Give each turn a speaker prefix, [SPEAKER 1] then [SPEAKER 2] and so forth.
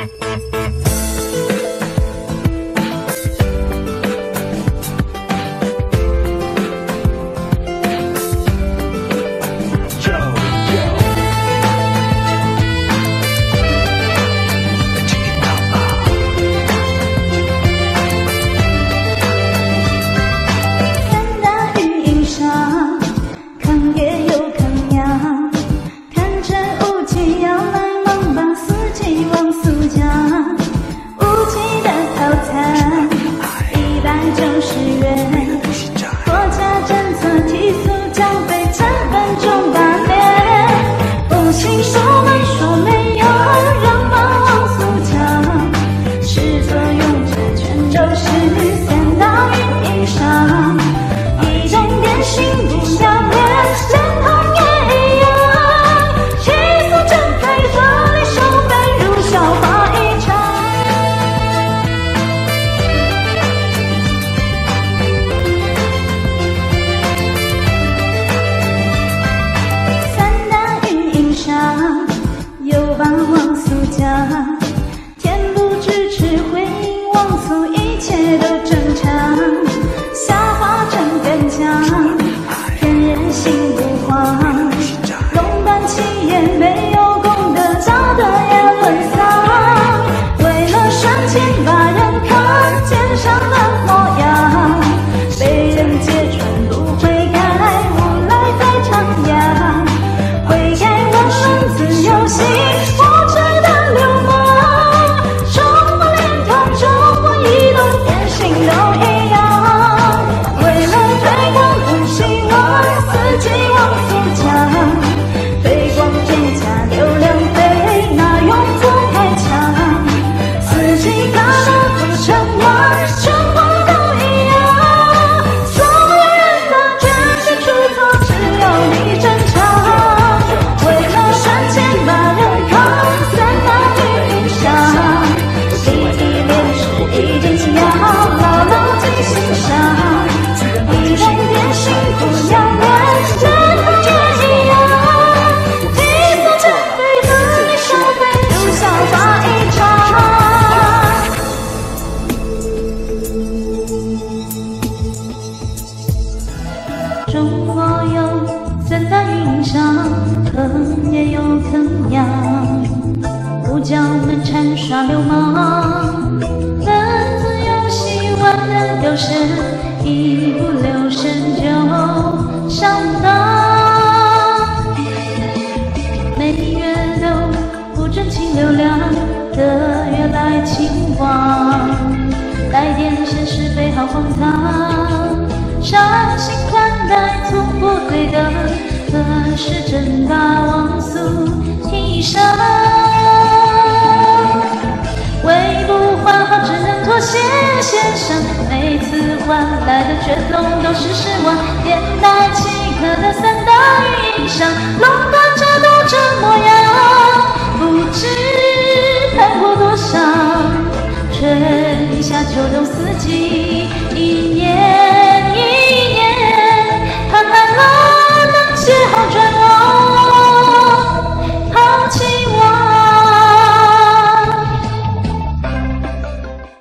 [SPEAKER 1] 坑也有坑呀，不叫门缠耍流氓。男子有希望人丢失，一不留神就上当。每月都不准清流量的月来清光，来电显示背好荒唐，伤心宽带从不对的。 何时正把往俗提上？为不换好，只能妥协献上。每次换来的却都是失望。连带契合的三大运营商，垄断着都这模样。不知看过多少春夏秋冬四季。